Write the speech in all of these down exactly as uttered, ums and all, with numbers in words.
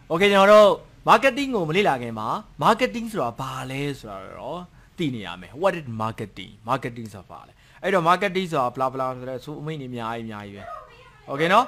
OK ကျွန်တော်တို့ marketing ကိုမလေ့လာခင်မှာ marketing ဆိုတာဘာလဲဆိုတာတော့သိနေရမယ် what is marketing marketing ဆိုတာဘာလဲအဲ့တော့ marketing ဆိုတာ bla bla ဆိုတဲ့ဆိုအမိန့်တွေအများကြီးအများကြီးပဲ OK နော်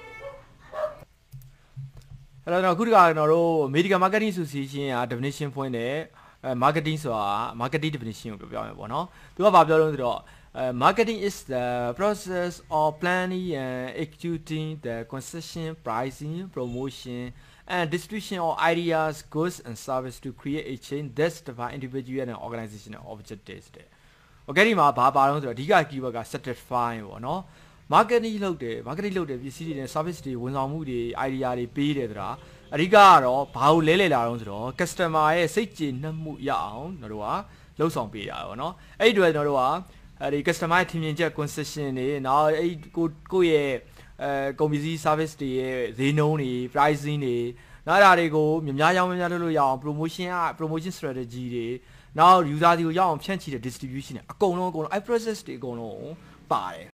အဲ့တော့ခုတခါကျွန်တော်တို့ Medical Marketing Association က definition ဖွင့်တယ်အဲ marketing ဆိုတာ marketing definition ကိုပြောပြမယ်ပေါ့နော်သူကဘာပြောလို့ဆိုတော့ Uh, marketing is the process of planning and executing the concession, pricing, promotion, and distribution of ideas, goods, and services to create a chain that satisfies individual and organizational objectives. Okay, ဒီမှာဘာပါတော့ဆိုတော့အဓိက keyword က satisfy ပေါ့နော် marketing လုပ်တယ် marketing လုပ်တယ်ပစ္စည်းတွေနဲ့ service တွေဝန်ဆောင်မှုတွေ idea တွေပေးတယ်ဆိုတာအဓိကကတော့ဘာကိုလဲလဲလာတော့ဆိုတော့ customer ရဲ့စိတ်ကြည်နှံ့မှုရအောင်တို့ကလှုပ်ဆောင်ပေးတာပေါ့နော်အဲ့ဒီတော့တို့ကအဲဒီ customer ထင်မြင်ချက် concession တွေနောက်အဲ့ကိုကိုရဲ့အဲကုန်ပစ္စည်း service တွေရဲ့ဈေးနှုန်းတွေ pricing တွေနောက်ဒါတွေကိုများများရောင်းများလုပ်လို့ရအောင် promotion က promotion strategy တွေနောက် user တွေကိုရအောင်ဖြန့်ချိတဲ့ distribution တွေအကုန်လုံးအကုန်လုံးအဲ့ process တွေအကုန်လုံးပါတယ်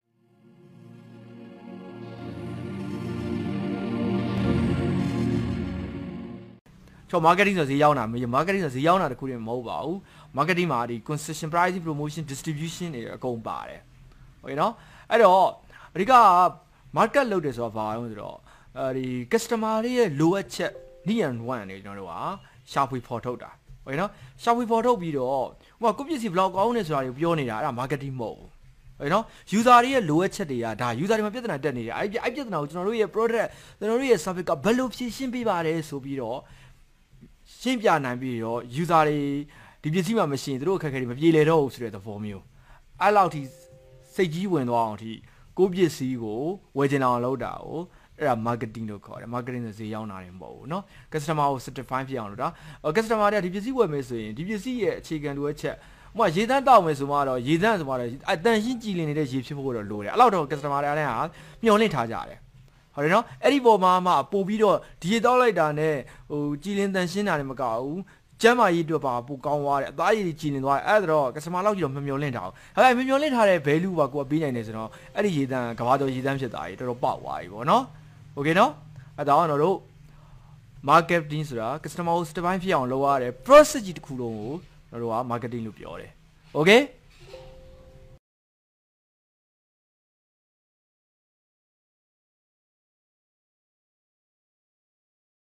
ကျွန်တော် marketing ဆိုဈေးရောက်တာ marketing ဆိုဈေးရောက်တာတခုတည်းမဟုတ်ပါဘူး marketing မှာဒီ concession pricing promotion distribution တွေအကုန်ပါတယ်โอเคเนาะအဲ့တော့အဓိက market လုပ်တယ်ဆိုတာဘာလဲဆိုတော့အဲဒီ customer တွေရဲ့လိုအပ်ချက် need and want တွေကျွန်တော်တို့ကရှာဖွေဖော်ထုတ်တာโอเคเนาะရှာဖွေဖော်ထုတ်ပြီးတော့ဟိုကကိုပစ္စည်းဘယ်လောက်ကောင်းနေဆိုတာကိုပြောနေတာအဲ့ဒါ marketing မဟုတ်ဘူးโอเคเนาะ user တွေရဲ့လိုအပ်ချက်တွေကဒါ user တွေမှာပြဿနာတက်နေတယ်အဲ့အဲ့ပြဿနာကိုကျွန်တော်တို့ရဲ့ product ကျွန်တော်တို့ရဲ့ service ကဘယ်လိုဖြေရှင်းပေးပါတယ်ဆိုပြီးတော့ရှင်းပြနိုင်ပြီးတော့ user တွေဒီပစ္စည်းမှမရှိရင်တို့အခက်အခဲတွေမပြေလည်တော့ဘူးဆိုတဲ့သဘောမျိုးအဲ့လောက်ထိစိတ်ကြီးဝင်သွားအောင်ထိကိုပစ္စည်းကိုဝယ်ချင်အောင်လုပ်တာကိုအဲ့ဒါ marketing လို့ခေါ်တယ် marketing ဆိုဈေးရောက်တာတွေမဟုတ်ဘူးเนาะ customer ကို satisfy ဖြစ်အောင်လုပ်တာ customer တွေကဒီပစ္စည်းဝယ်မယ်ဆိုရင်ဒီပစ္စည်းရဲ့အခြေခံလိုအပ်ချက်ဥပမာရေသန့်တောက်မယ်ဆိုမှတော့ရေသန့်ဆိုမှတော့အတန်ရှင်းကြည်လင်နေတဲ့ရေဖြစ်ဖို့တော့လိုတယ်အဲ့လောက်တော့ customer တွေအားလုံးကမျှော်လင့်ထားကြတယ်ဟုတ်တယ်နော်အဲ့ဒီပေါ်မှာမှပို့ပြီးတော့ဒီရေတောက်လိုက်တာနဲ့ဟိုကြည်လင်တန်ရှင်းတာလည်းမကဘူးကျမ်းမာရေးအတွက်ပါပိုကောင်းသွားတယ်အသားရည်ကြည်လင်သွားတယ်အဲ့ဒါတော့ customer လောက်ကြီးတော့မမျှော်လင့်ထားဘူးဒါပေမဲ့မမျှော်လင့်ထားတဲ့ value ပါကိုကပေးနိုင်တယ်ဆိုတော့အဲ့ဒီရေတန်ကဘာတော့ရေတန်ဖြစ်သွားပြီတော်တော်ပေါက်သွားပြီပေါ့နော် okay နော်အဲ့ဒါတော့တို့ marketing ဆိုတာ customer ကို step by ဖြစ်အောင်လုပ်ရတဲ့ process ကြီးတစ်ခုလုံးကိုတို့က marketing လို့ပြောတယ် okay